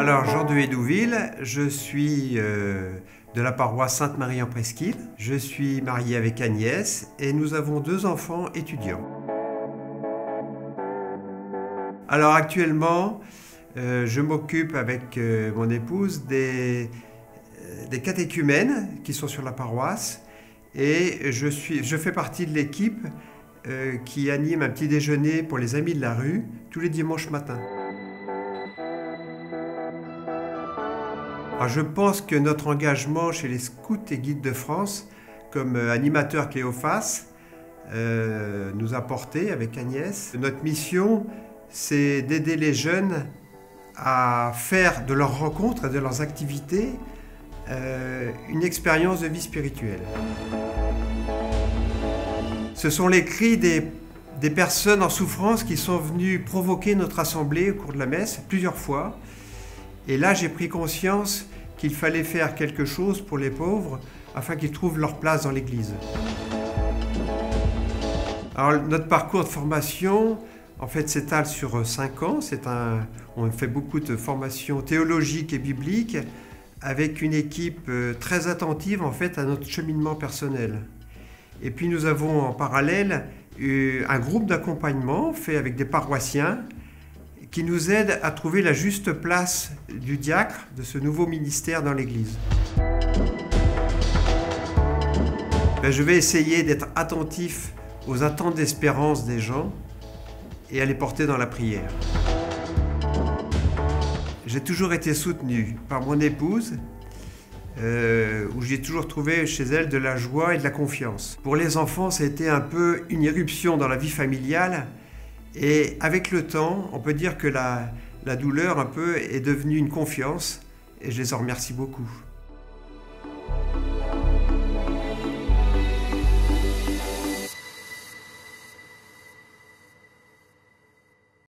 Alors, Jean de Hédouville, je suis de la paroisse Sainte-Marie-en-Presqu'île. Je suis marié avec Agnès et nous avons 2 enfants étudiants. Alors actuellement, je m'occupe avec mon épouse des catéchumènes qui sont sur la paroisse et je fais partie de l'équipe qui anime un petit déjeuner pour les amis de la rue tous les dimanches matins. Alors je pense que notre engagement chez les Scouts et Guides de France, comme animateur Cléophas, nous a porté avec Agnès. Notre mission, c'est d'aider les jeunes à faire de leurs rencontres et de leurs activités une expérience de vie spirituelle. Ce sont les cris des personnes en souffrance qui sont venues provoquer notre assemblée au cours de la messe plusieurs fois. Et là, j'ai pris conscience qu'il fallait faire quelque chose pour les pauvres afin qu'ils trouvent leur place dans l'Église. Alors, notre parcours de formation, en fait, s'étale sur 5 ans. On fait beaucoup de formations théologiques et bibliques avec une équipe très attentive, en fait, à notre cheminement personnel. Et puis, nous avons en parallèle un groupe d'accompagnement fait avec des paroissiens qui nous aide à trouver la juste place du diacre, de ce nouveau ministère dans l'Église. Je vais essayer d'être attentif aux attentes d'espérance des gens et à les porter dans la prière. J'ai toujours été soutenu par mon épouse, où j'ai toujours trouvé chez elle de la joie et de la confiance. Pour les enfants, ça a été un peu une irruption dans la vie familiale. Et avec le temps, on peut dire que la douleur un peu est devenue une confiance et je les en remercie beaucoup.